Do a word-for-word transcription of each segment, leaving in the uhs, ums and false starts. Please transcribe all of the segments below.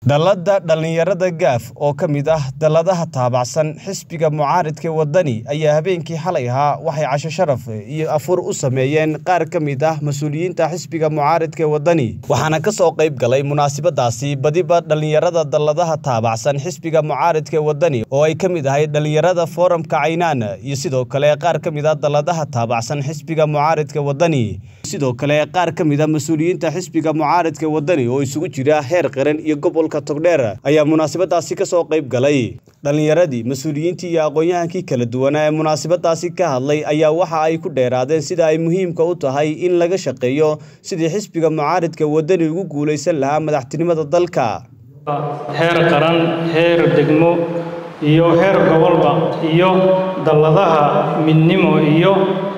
Dalada dhalinyarada gaaf oo ka mid ah daladaha taabacsan xisbiga mucaaradka wadani ayaa habeenkii xalay ahaa waxay casho sharaf iyo afur u sameeyeen qaar ka mid ah mas'uuliyiinta xisbiga mucaaradka wadani waxaana ka soo qayb galay munaasabadaasi badiba dhalinyarada daladaha taabacsan xisbiga mucaaradka wadani oo ay ka mid ahayd dhalinyarada foorumka Caynaan iyo sidoo kale qaar ka mid ah daladaha taabacsan xisbiga mucaaradka wadani sidoo kale qaar ka mid ah mas'uuliyiinta xisbiga mucaaradka wadani oo isugu jira heer qaran iyo gobolka Togdheer ayaa munaasabadaasi ka soo qayb galay dhalinyaradii mas'uuliyiintii iyo aqoon-yahankii kala duwan ee munaasabadaasi ka hadlay ayaa waxa ay ku dheeraadeen sida ay muhiimka u tahay in laga shaqeeyo sidii xisbiga mucaaradka wadani ugu guuleysan lahaa madaxtinimada dalka heer qaran heer degmo iyo heer gobolba iyo daladaha midnimo iyo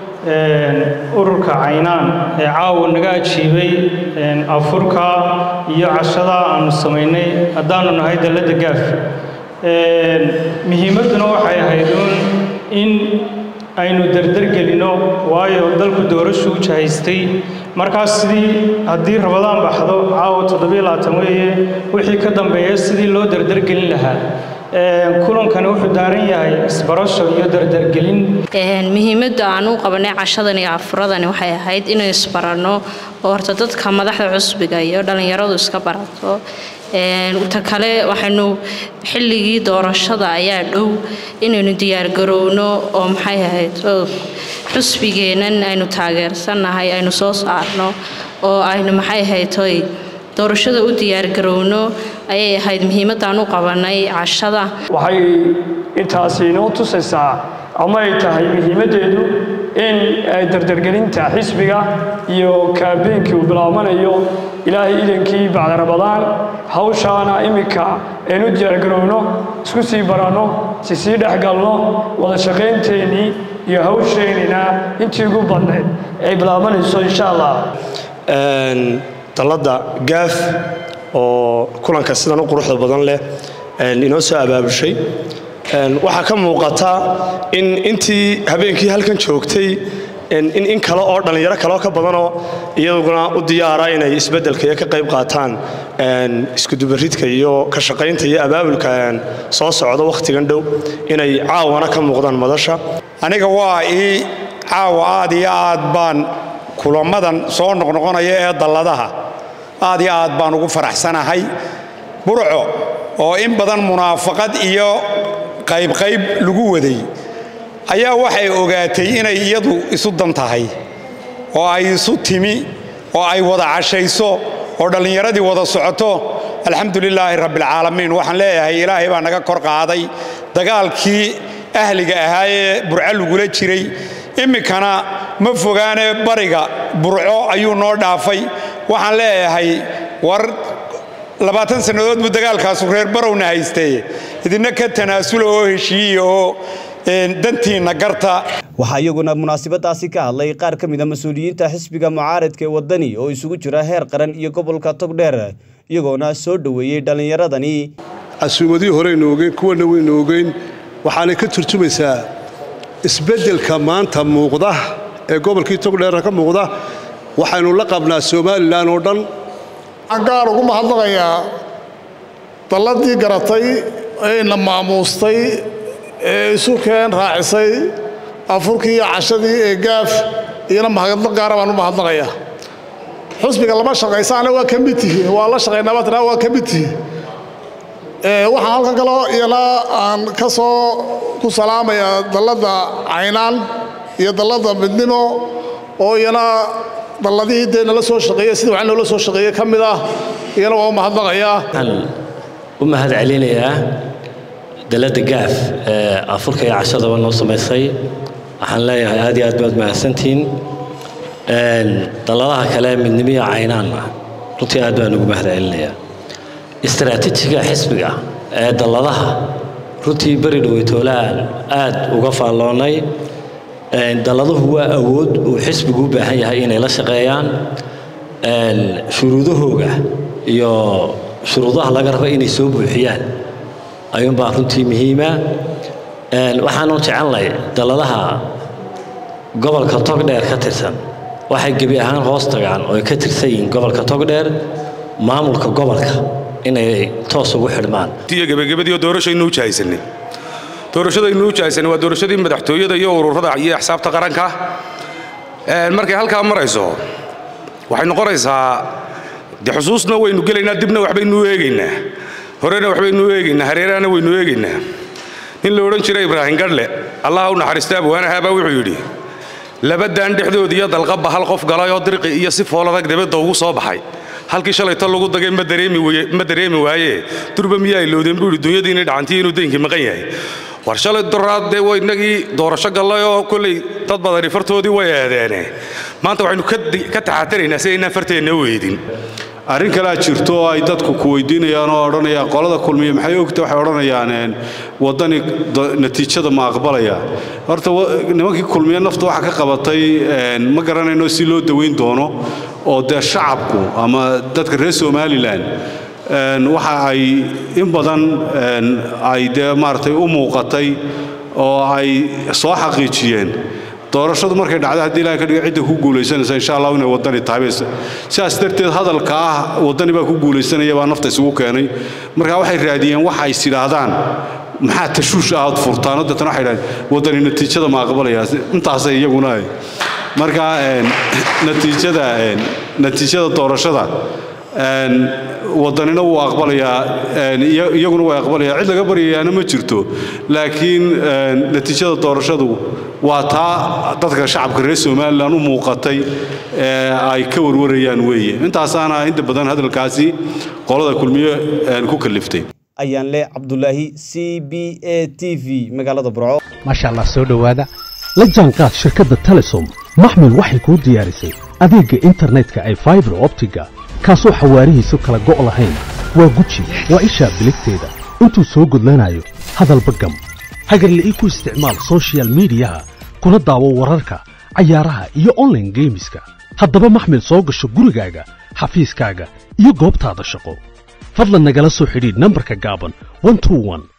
ururka Caynaan ee caawa naga ajiibay afurka iyo cashada aanu sameynay haddaanu nahay dalada gaaf muhiimaduna waxay ahayd in aynu dardar gelino waayo dalku doorasho u jahaystay markaas sidii haddii rabadaan baxdo caawa toddoba iyo labaatan weeye wixii ka dambeeya sidii loo dardar gelin lahaa kulankan wuxuu daaran yahay isbarasho iyo dardar gelin muhiimadda aanu qabanay cashadan iyo afuradan waxay ahayd inay isbarano oo horta dadka madaxda cusbiga iyo dhalinyaradu iska barato ta kale waxaanu xilligii doorashada ayaa dhow inaynu diyaar garowno oo maxay ahayd xusbigeenan aynu taageersanahay aynu soo saarno oo aynu maxay ahayd doorashada u diyaar garowno ayay ahayd muhiimadaan u qabanay cashada waxay intaasi inoo tusaysaa ama ay tahay muhiimadeedu in ay dardargelinta xisbiga iyo kaabeenkii uu bilaabanayo ilaahay idankii bacda rabadaan hawshaana imika aynu diyaar garowno isku sii baranno si sii dhexgalno wada shaqaynteennii iyo hawsheennina intii ugu badnayd ay bilaabanayso insha allah dalada gaaf oo kulanka sidan u quruxda badan leh inoo soo abaabushay waxa ka muuqata in intii habeenkii halkan joogtay in in kale oo dhalinyaro kale oo ka badan oo iyaguna u diyaara inay isbedelka ka qayb qaataan isku dubaridka iyo ka shaqaynta iyo abaabulka soo socda waqtigan dhow inay caawana ka muuqdaan madasha aniga waa ii caawa aad iyo aad baan kulamadan soo noqnoqonaya ee daladaha aad iyo aad baan ugu faraxsanahay burco oo in badan munaafaqad iyo qayb qayb lagu waday ayaa waxay ogaatay inay iyadu isu dan tahay oo ay isu timi oo ay wada cashayso oo dhalinyaradii wada socoto alxamdulilaahi rabbil caalamiin waxaan leeyahay ilaahay baa naga kor qaaday dagaalkii ahliga ahaa ee burco lagula jiray imikana ma fogaane bariga burco ayuu noo dhaafay waxaan leeyahay war labaatan sanadood buu dagaalkaas reer barowna haystay idina ka tanaasulo oo heshiiyo oo dantiina garta waxa iyaguna munaasabadaasi ka hadlay qaar ka mid ah mas'uuliyiinta xisbiga mucaaradka wadani oo isugu jira heer qaran iyo gobolka Togdheer iyagoona soo dhaweeyay dhalinyaradani asuumadii hore noogeen kuwana way noogeen waxaana ka turjumaysaa isbedelka maanta muuqda ee gobolkii Togdheer ka muuqda waxaanu la qabnaa Soomaaliland oo dhan angaar ugu mahadnaqayaa daladii garatay ee na maamuustay ee isu keen raacisay afurkii iyo cashadii ee gaaf iyana mahadnaq gaar ah baan u mahadnaqayaa xusbiga lama shaqaysaana waa ka mid yihiin waa la shaqaynaa batna waa ka mid yihiin ee waxaan halkan kale iyana aan ka soo ku salaamayaa dalada Caynaan iyo dalada midnimo oo iyana daladii deena la soo shaqeeyay sida waxaan loo soo shaqeeyay kamid ah iyana waa mahadnaqayaa u mahad celinayaa dalada gaaf ee afurka iyo cashada noo sameysay waxaan leeyahay aad iyo aad baad mahadsantiin een daladaha kale midnimo iyo Caynaan runtii aad baan ugu mahad celinayaa istaraatiijiga xisbiga ee daladaha runtii bari dhaweytoolaan aad uga faalloonay daladuhu waa awood uu xisbigu u baahan yahay inay la shaqeeyaan shuruudahooga iyo shuruudaha laga rabo inay soo buuxiyaan ayuun baa runtii muhiima waxaanu jecelnahay daladaha gobolka Togdheer ka tirsan waxay gebi ahaan hoos tagaan oo ka tirsan yihiin gobolka Togdheer maamulka gobolka inay toos ugu xidhmaan tiya gabagabadii doorashaynu u jahaysanay doorashadaynu u jahaysanay waa doorashadii madaxtooyada iyo ururada iyo axsaabta qaranka ee markay halka marayso waxay noqonaysaa de xusuusna waynu gelaynaa dibna waxbaynu eegaynaa horena waxbaynu eegaynaa hareerana waynu eegaynaa in la oran jiray Ibraahim Gadle Allah u naxariistaa waana haba wuxuu yiri labadan dhexdood iyo dalqaba hal qof galay oo diriqi iyo si fooladag dibadda ugu soo baxay halkii shalayta lagu dagay ma dareemi ma dareemi waaye turba miyaa iloodeen buu dunyada inay dhacantii inuu deenkii maqan yahay war shalay daraad way inagii doorasho galay oo kulay dad badan fartoodii way aadeenay maanta waxaynu ka taxaatiraynaa si ayna farteena weydin arrin kale jirto oo ay dadku ku weydiinayaan oo oranaya qolada kulmiye maxay ogtahay waxay oranayaan wadani natiijada ma aqbalaya horta nimankii kulmiye nafta waxa ka qabatay ma garanayno si loo daweyn doono oo de shacabku ama dadka reer Somaliland waxa ay in badan ay de maartay u muuqatay oo ay soo xaqiijiyeen doorashadu markay dhacdo hadii ilaahay ka dhigo cid ku guuleysanaysa insha Allah inay wadani taabeeyso sidaas darteed hadalka ah wadani baa ku guuleysanaya baa nafta isugu keenay marka waxay raadiyeen waxa ay sidaahdaan maxaa tashuush aad furtaan dadana waxay raadiyeen wadani natiijada ma aqbalaya intaas iyaguna ay marka natiijada natiijada doorashada een wadanina uu aqbalaya iyaguna way aqbalaya cid laga bariyayna ma jirto laakiin natiijada doorashadu waa taa dadka shacabka reer Soomaaliland u muuqatay ee ay ka warwarayaan weeye intaasaana inta badan hadalkaasi qolada kulmiye ku kaliftay ayaan le Cabdullaahi C B A T V magaalada Burco ma sha Allah soo dhawaada la jaanqaad shirkadda Telesom maxmil waxay ku diyaarisay adeega internetka ay fiber optiga kaasoo xawaarihiisu kala go' lahayn waa guji waa isha biligteeda intuu soo gudlanayo hadalba gam hagarle ii ku isticmaal social media kuna daawo wararka cayaaraha iyo online gameska haddaba maxmil soo gasho gurigaaga xafiiskaaga iyo goobtaada shaqo fadlan nagala soo xidhiidh nambarka gaaban one two one